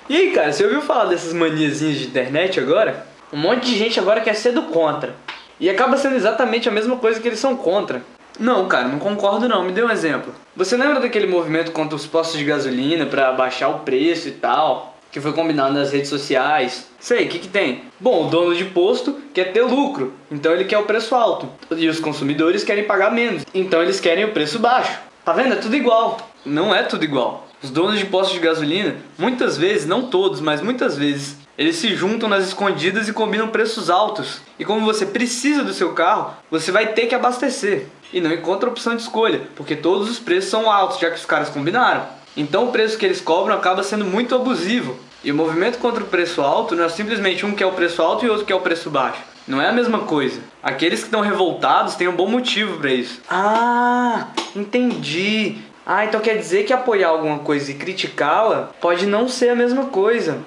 E aí, cara, você ouviu falar dessas maniazinhas de internet agora? Um monte de gente agora quer ser do contra. E acaba sendo exatamente a mesma coisa que eles são contra. Não, cara, não concordo não. Me dê um exemplo. Você lembra daquele movimento contra os postos de gasolina pra baixar o preço e tal? Que foi combinado nas redes sociais. Sei, o que tem? Bom, o dono de posto quer ter lucro, então ele quer o preço alto. E os consumidores querem pagar menos, então eles querem o preço baixo. Tá vendo? É tudo igual. Não é tudo igual. Os donos de postos de gasolina, muitas vezes, não todos, mas muitas vezes, eles se juntam nas escondidas e combinam preços altos. E como você precisa do seu carro, você vai ter que abastecer. E não encontra opção de escolha, porque todos os preços são altos, já que os caras combinaram. Então o preço que eles cobram acaba sendo muito abusivo. E o movimento contra o preço alto não é simplesmente um que é o preço alto e outro que é o preço baixo. Não é a mesma coisa. Aqueles que estão revoltados têm um bom motivo para isso. Ah, entendi. Ah, então quer dizer que apoiar alguma coisa e criticá-la pode não ser a mesma coisa.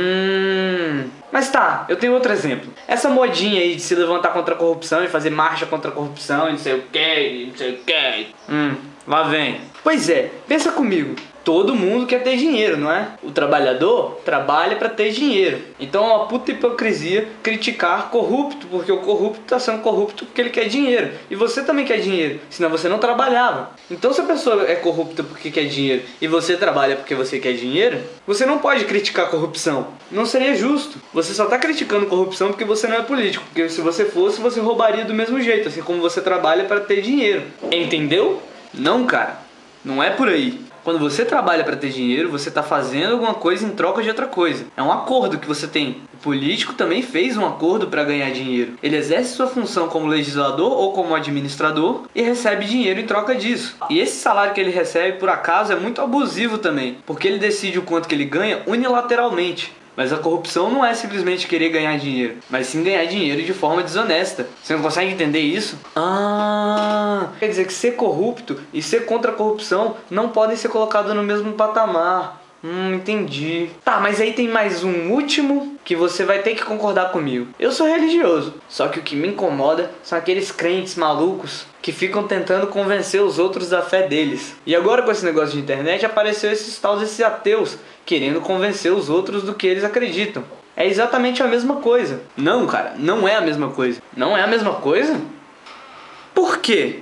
Mas tá, eu tenho outro exemplo. Essa modinha aí de se levantar contra a corrupção e fazer marcha contra a corrupção e não sei o que, não sei o que. Lá vem. Pois é, pensa comigo. Todo mundo quer ter dinheiro, não é? O trabalhador trabalha para ter dinheiro. Então é uma puta hipocrisia criticar corrupto, porque o corrupto tá sendo corrupto porque ele quer dinheiro. E você também quer dinheiro, senão você não trabalhava. Então se a pessoa é corrupta porque quer dinheiro e você trabalha porque você quer dinheiro, você não pode criticar a corrupção. Não seria justo. Você só tá criticando corrupção porque você não é político. Porque se você fosse, você roubaria do mesmo jeito, assim como você trabalha para ter dinheiro. Entendeu? Não, cara. Não é por aí. Quando você trabalha para ter dinheiro, você está fazendo alguma coisa em troca de outra coisa. É um acordo que você tem. O político também fez um acordo para ganhar dinheiro. Ele exerce sua função como legislador ou como administrador e recebe dinheiro em troca disso. E esse salário que ele recebe, por acaso, é muito abusivo também, porque ele decide o quanto que ele ganha unilateralmente. Mas a corrupção não é simplesmente querer ganhar dinheiro, mas sim ganhar dinheiro de forma desonesta. Você não consegue entender isso? Quer dizer que ser corrupto e ser contra a corrupção não podem ser colocados no mesmo patamar. Entendi. Tá, mas aí tem mais um último que você vai ter que concordar comigo. Eu sou religioso, só que o que me incomoda são aqueles crentes malucos que ficam tentando convencer os outros da fé deles. E agora com esse negócio de internet apareceu esses ateus querendo convencer os outros do que eles acreditam. É exatamente a mesma coisa. Não, cara, não é a mesma coisa. Não é a mesma coisa? Por quê?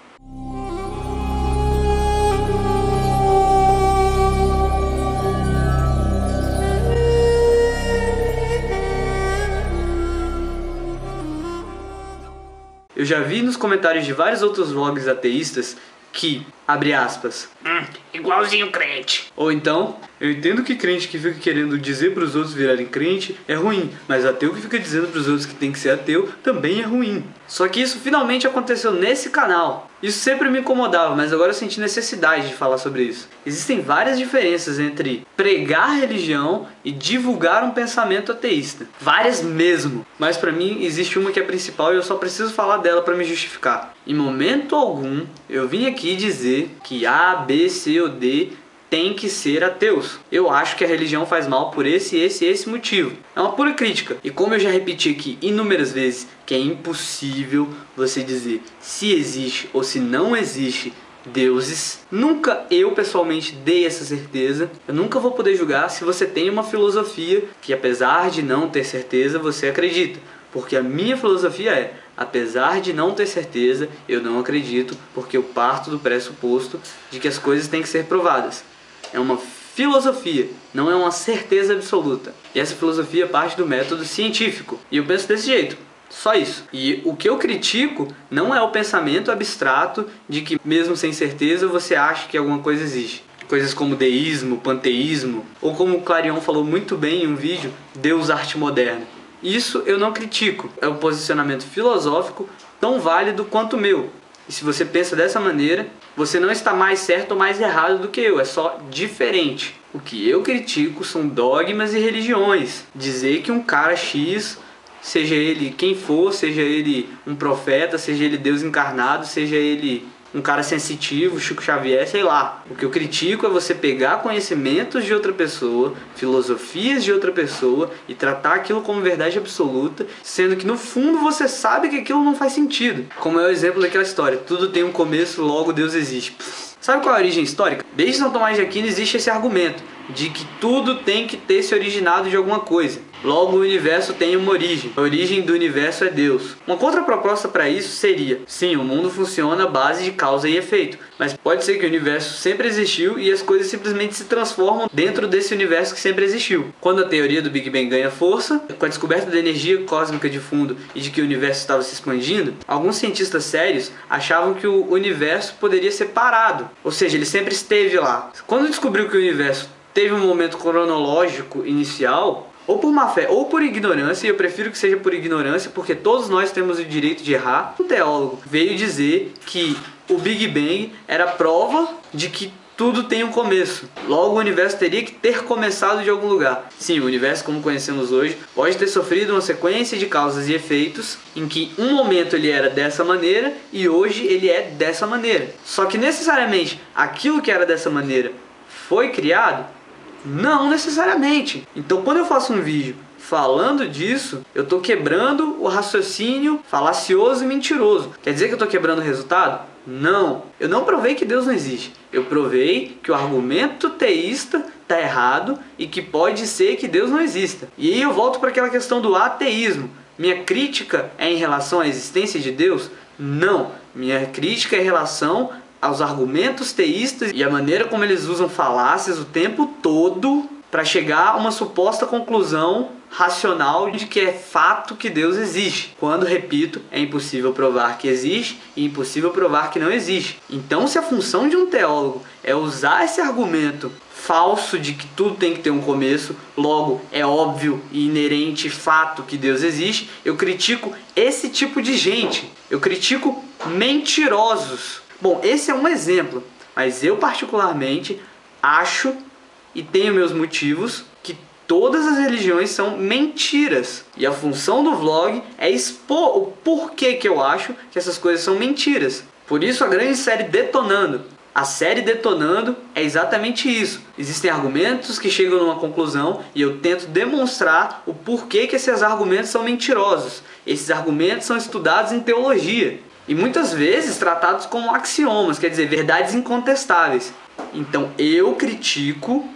Eu já vi nos comentários de vários outros vlogs ateístas que, abre aspas, igualzinho crente. Ou então, eu entendo que crente que fica querendo dizer para os outros virarem crente é ruim, mas ateu que fica dizendo para os outros que tem que ser ateu também é ruim. Só que isso finalmente aconteceu nesse canal. Isso sempre me incomodava, mas agora eu senti necessidade de falar sobre isso. Existem várias diferenças entre pregar religião e divulgar um pensamento ateísta. Várias mesmo. Mas pra mim existe uma que é principal e eu só preciso falar dela pra me justificar. Em momento algum eu vim aqui dizer que A, B, C ou D tem que ser ateus. Eu acho que a religião faz mal por esse motivo. É uma pura crítica. E como eu já repeti aqui inúmeras vezes que é impossível você dizer se existe ou se não existe deuses, nunca eu pessoalmente dei essa certeza. Eu nunca vou poder julgar se você tem uma filosofia que, apesar de não ter certeza, você acredita. Porque a minha filosofia é: apesar de não ter certeza, eu não acredito, porque eu parto do pressuposto de que as coisas têm que ser provadas. É uma filosofia, não é uma certeza absoluta. E essa filosofia parte do método científico. E eu penso desse jeito. Só isso. E o que eu critico não é o pensamento abstrato de que, mesmo sem certeza, você acha que alguma coisa existe. Coisas como deísmo, panteísmo, ou como o Clarion falou muito bem em um vídeo, Deus Arte Moderna. Isso eu não critico. É um posicionamento filosófico tão válido quanto o meu. E se você pensa dessa maneira, você não está mais certo ou mais errado do que eu, é só diferente. O que eu critico são dogmas e religiões. Dizer que um cara X, seja ele quem for, seja ele um profeta, seja ele Deus encarnado, seja ele um cara sensitivo, Chico Xavier, sei lá. O que eu critico é você pegar conhecimentos de outra pessoa, filosofias de outra pessoa e tratar aquilo como verdade absoluta, sendo que no fundo você sabe que aquilo não faz sentido. Como é o exemplo daquela história: tudo tem um começo, logo Deus existe. Sabe qual é a origem histórica? Desde São Tomás de Aquino existe esse argumento, de que tudo tem que ter se originado de alguma coisa. Logo, o universo tem uma origem. A origem do universo é Deus. Uma contraproposta para isso seria: sim, o mundo funciona à base de causa e efeito, mas pode ser que o universo sempre existiu e as coisas simplesmente se transformam dentro desse universo que sempre existiu. Quando a teoria do Big Bang ganha força, com a descoberta da energia cósmica de fundo e de que o universo estava se expandindo, alguns cientistas sérios achavam que o universo poderia ser parado, ou seja, ele sempre esteve lá. Quando descobriu que o universo teve um momento cronológico inicial, ou por má fé ou por ignorância, e eu prefiro que seja por ignorância porque todos nós temos o direito de errar, um teólogo veio dizer que o Big Bang era prova de que tudo tem um começo. Logo, o universo teria que ter começado de algum lugar. Sim, o universo como conhecemos hoje pode ter sofrido uma sequência de causas e efeitos em que um momento ele era dessa maneira e hoje ele é dessa maneira. Só que necessariamente aquilo que era dessa maneira foi criado? Não necessariamente. Então, quando eu faço um vídeo falando disso, eu estou quebrando o raciocínio falacioso e mentiroso. Quer dizer que eu estou quebrando o resultado? Não. Eu não provei que Deus não existe. Eu provei que o argumento teísta está errado e que pode ser que Deus não exista. E aí eu volto para aquela questão do ateísmo. Minha crítica é em relação à existência de Deus? Não. Minha crítica é em relação aos argumentos teístas e a maneira como eles usam falácias o tempo todo para chegar a uma suposta conclusão racional de que é fato que Deus existe, quando, repito, é impossível provar que existe e impossível provar que não existe. Então, se a função de um teólogo é usar esse argumento falso de que tudo tem que ter um começo, logo é óbvio e inerente fato que Deus existe, eu critico esse tipo de gente, eu critico mentirosos. Bom, esse é um exemplo, mas eu particularmente acho e tenho meus motivos que todas as religiões são mentiras. E a função do vlog é expor o porquê que eu acho que essas coisas são mentiras. Por isso a grande série Detonando. A série Detonando é exatamente isso. Existem argumentos que chegam numa conclusão e eu tento demonstrar o porquê que esses argumentos são mentirosos. Esses argumentos são estudados em teologia e muitas vezes tratados como axiomas, quer dizer, verdades incontestáveis. Então eu critico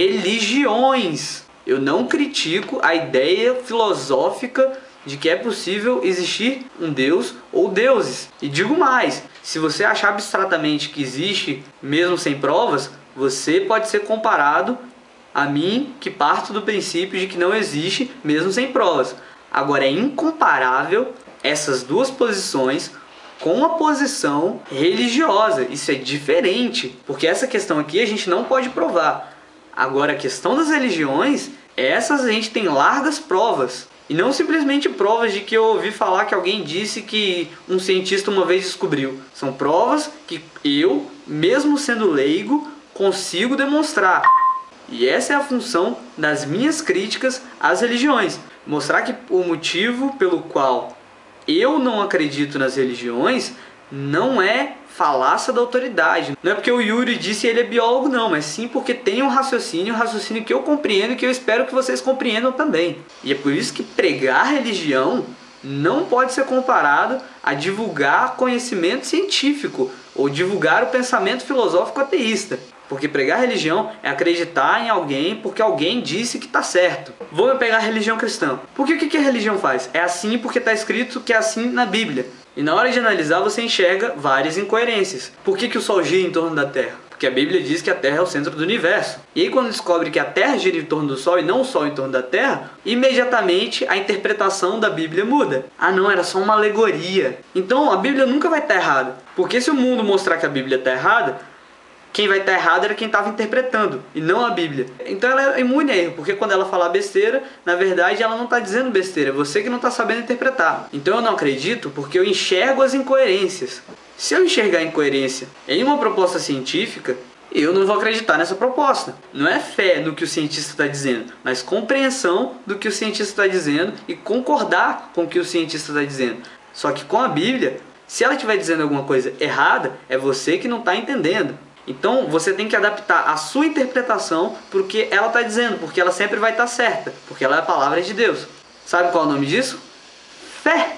religiões. Eu não critico a ideia filosófica de que é possível existir um Deus ou deuses. E digo mais, se você achar abstratamente que existe, mesmo sem provas, você pode ser comparado a mim, que parto do princípio de que não existe, mesmo sem provas. Agora, é incomparável essas duas posições com a posição religiosa. Isso é diferente, porque essa questão aqui a gente não pode provar. Agora, a questão das religiões, essas a gente tem largas provas. E não simplesmente provas de que eu ouvi falar que alguém disse que um cientista uma vez descobriu. São provas que eu, mesmo sendo leigo, consigo demonstrar. E essa é a função das minhas críticas às religiões. Mostrar que o motivo pelo qual eu não acredito nas religiões não é falácia da autoridade. Não é porque o Yuri disse que ele é biólogo, não, mas sim porque tem um raciocínio que eu compreendo e que eu espero que vocês compreendam também. E é por isso que pregar religião não pode ser comparado a divulgar conhecimento científico ou divulgar o pensamento filosófico ateísta. Porque pregar religião é acreditar em alguém porque alguém disse que está certo. Vou pegar a religião cristã. Porque o que a religião faz? É assim porque está escrito que é assim na Bíblia. E na hora de analisar você enxerga várias incoerências. Por que o Sol gira em torno da Terra? Porque a Bíblia diz que a Terra é o centro do universo. E aí quando descobre que a Terra gira em torno do Sol e não o Sol em torno da Terra, imediatamente a interpretação da Bíblia muda. Ah não, era só uma alegoria. Então a Bíblia nunca vai estar errada. Porque se o mundo mostrar que a Bíblia está errada, quem vai estar errado era quem estava interpretando, e não a Bíblia. Então ela é imune a erro, porque quando ela falar besteira, na verdade ela não está dizendo besteira, é você que não está sabendo interpretar. Então eu não acredito porque eu enxergo as incoerências. Se eu enxergar incoerência em uma proposta científica, eu não vou acreditar nessa proposta. Não é fé no que o cientista está dizendo, mas compreensão do que o cientista está dizendo e concordar com o que o cientista está dizendo. Só que com a Bíblia, se ela estiver dizendo alguma coisa errada, é você que não está entendendo. Então você tem que adaptar a sua interpretação para o que ela está dizendo, porque ela sempre vai estar certa, porque ela é a palavra de Deus. Sabe qual é o nome disso? Fé!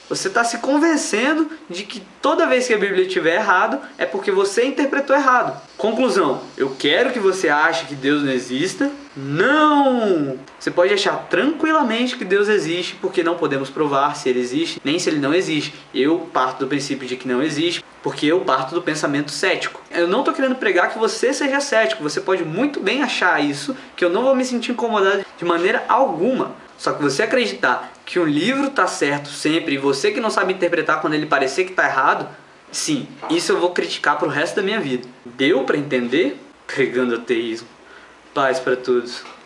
Você está se convencendo de que toda vez que a Bíblia estiver errado é porque você interpretou errado. Conclusão, eu quero que você ache que Deus não exista. Não! Você pode achar tranquilamente que Deus existe, porque não podemos provar se ele existe, nem se ele não existe. Eu parto do princípio de que não existe, porque eu parto do pensamento cético. Eu não estou querendo pregar que você seja cético, você pode muito bem achar isso, que eu não vou me sentir incomodado de maneira alguma. Só que você acreditar que um livro está certo sempre e você que não sabe interpretar quando ele parecer que está errado, sim, isso eu vou criticar pro resto da minha vida. Deu para entender? Pregando ateísmo. Paz para todos.